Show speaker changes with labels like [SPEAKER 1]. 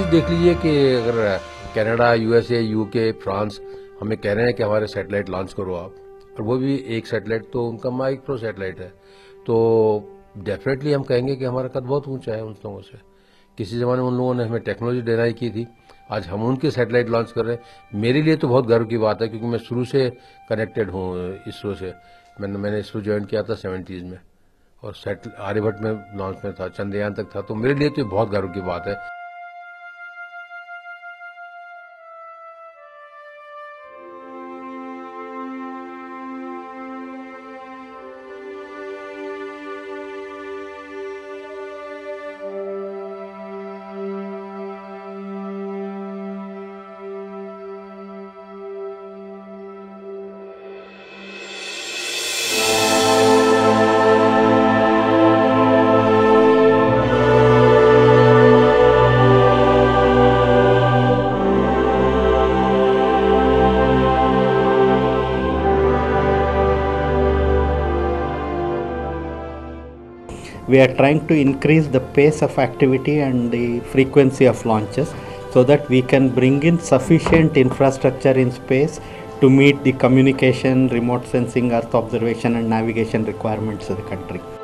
[SPEAKER 1] देख लीजिए कि अगर कनाडा, यूएसए, यूके, फ्रांस हमें कह रहे हैं कि हमारे सैटेलाइट लॉन्च करो आप, और वो भी एक सैटेलाइट तो उनका माइक्रो सैटेलाइट है, तो डेफिनेटली हम कहेंगे कि हमारा कद बहुत ऊंचा है उन लोगों से। किसी जमाने में उन लोगों ने हमें टेक्नोलॉजी डिनाई की थी, आज हम उनके सैटेलाइट लॉन्च कर रहे हैं। मेरे लिए तो बहुत गर्व की बात है, क्योंकि मैं शुरू से कनेक्टेड हूँ इसरो से। मैंने इसरो ज्वाइन किया था 70s में, और आर्यभट्ट में लॉन्च में था, चंद्रयान तक था, तो मेरे लिए तो बहुत गर्व की बात है।
[SPEAKER 2] We are trying to increase the pace of activity and the frequency of launches so that we can bring in sufficient infrastructure in space to meet the communication, remote sensing, earth observation and navigation requirements of the country.